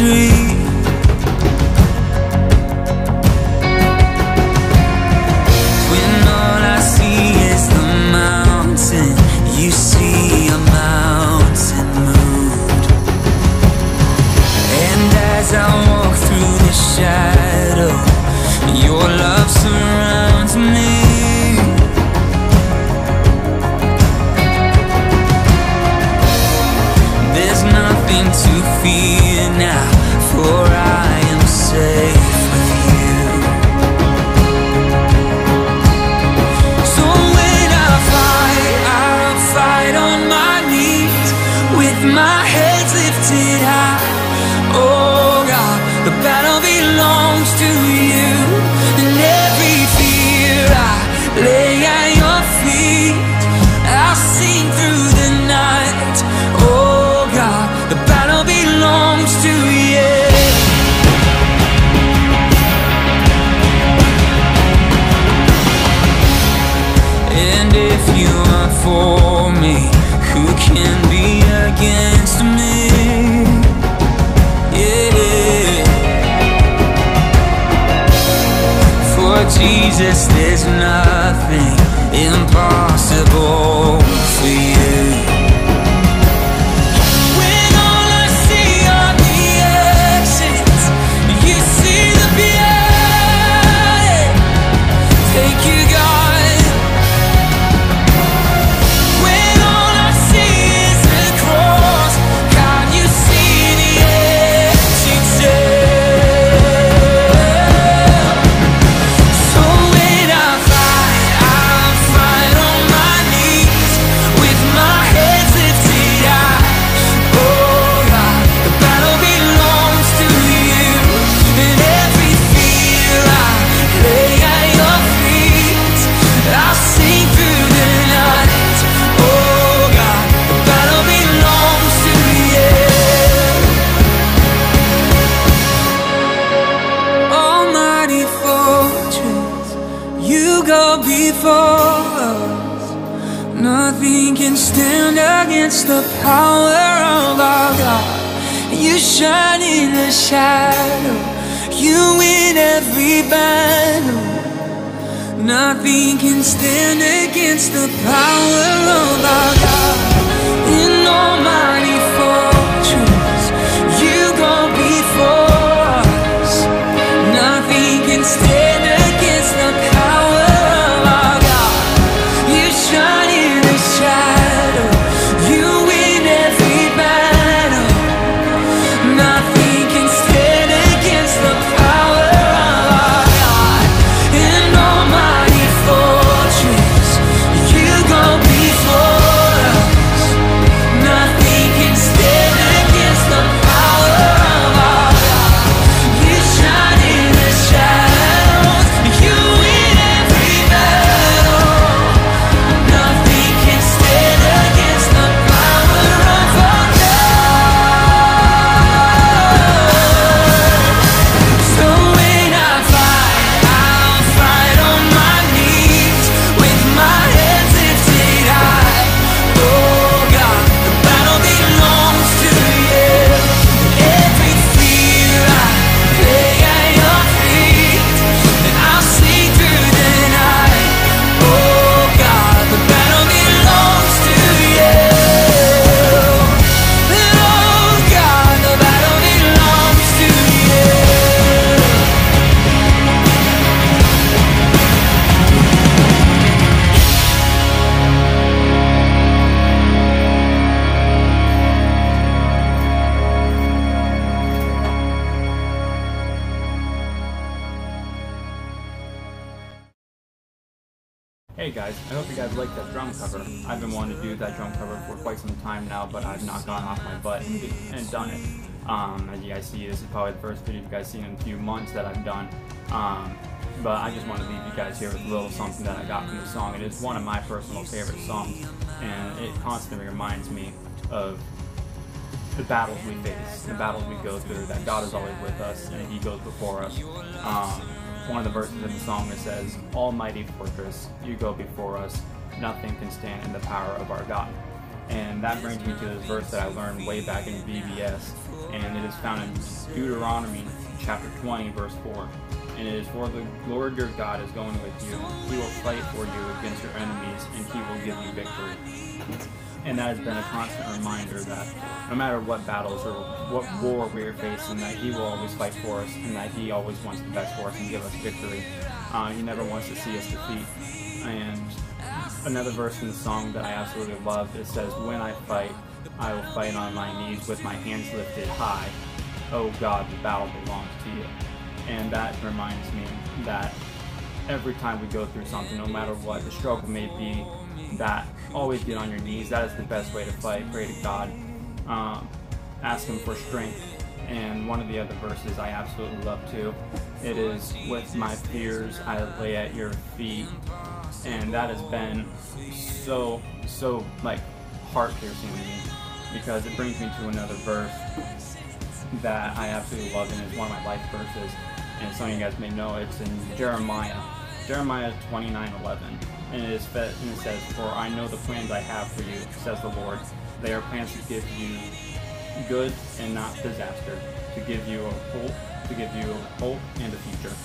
victory. When all I see is the mountain, you see a mountain moved. And as I walk through the shadow, your love surrounds me. There's nothing to fear now, for I am safe with you. So when I'll fight on my knees with my head lifted high. Oh God, the battle belongs to you, and every fear I lay at your feet. I'll sing through the night. Oh God, the battle belongs to you. And if you are for me, who can be against me? Yeah. For Jesus, there's nothing impossible for you. When all I see are the exits, you see the beauty. Thank you, God. When all I see is the cross, God, you see the empty tomb. So when I'll fight on my knees with my head lifted high. Oh God, the battle belongs to you, and every fear I lay at your feet. I'll sing through the night. Oh God, the battle belongs to you. Almighty fortress, you go before us. Nothing can stand against the power of our God. You shine in the shadow, you win every battle. Nothing can stand against the power of our God. In almighty fortress, you go before us. Nothing can stand against the power of our God. You shine in the shadow, you win every battle. Nothing can stand against the power of our God. In almighty fortress, you go before us. Nothing can stand against the power of our God. You shine in the shadows, you win every battle. Nothing can stand against the power of our God. So when I'll fight on my knees with my head lifted high. Oh God, the battle belongs to you. Every fear I lay at your feet, and I'll sing through the night. Oh God, the battle belongs to you. And oh God, the battle belongs to you. Hey guys, I hope you guys like that drum cover. I've been wanting to do that drum cover for quite some time now, but I've not gone off my butt and done it. As you guys see, this is probably the first video you guys seen in a few months that I've done. But I just want to leave you guys here with a little something that I got from the song. It is one of my personal favorite songs, and it constantly reminds me of the battles we face, the battles we go through, that God is always with us and He goes before us. One of the verses in the song that says, "Almighty fortress, you go before us, nothing can stand in the power of our God." And that brings me to this verse that I learned way back in VBS, and it is found in Deuteronomy chapter 20, verse 4. And it is, "For the Lord your God is going with you. He will fight for you against your enemies, and he will give you victory." And that has been a constant reminder that no matter what battles or what war we're facing, that he will always fight for us, and that he always wants the best for us and give us victory. He never wants to see us defeat. And another verse in the song that I absolutely love, it says, "When I fight, I will fight on my knees with my hands lifted high. Oh God, the battle belongs to you." And that reminds me that every time we go through something, no matter what the struggle may be, that always get on your knees. That is the best way to fight. Pray to God. Ask him for strength. And one of the other verses I absolutely love too, it is, "With my fears I lay at your feet." And that has been so like heart-piercing to me, because it brings me to another verse that I absolutely love, and it's one of my life verses. And some of you guys may know it's in Jeremiah 29:11, and it says, "For I know the plans I have for you, says the Lord. They are plans to give you good and not disaster, to give you hope and a future."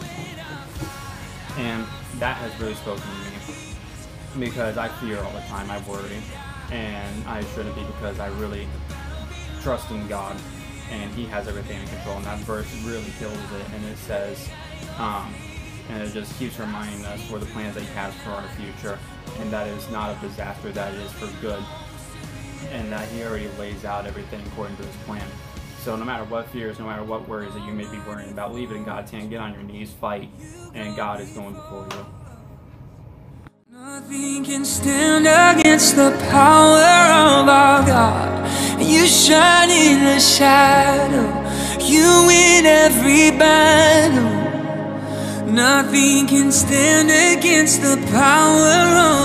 And that has really spoken to me, because I fear all the time, I worry, and I shouldn't be, because I really trust in God, and he has everything in control. And that verse really kills it, and it says, and it just keeps reminding us for the plans that he has for our future, and that is not of disaster, that it is for good, and that he already lays out everything according to his plan. So no matter what fears, no matter what worries that you may be worrying about, leave it in God's hand. Get on your knees, fight, and God is going before you. Nothing can stand against the power of our God. You shine in the shadow, you win every battle. Nothing can stand against the power of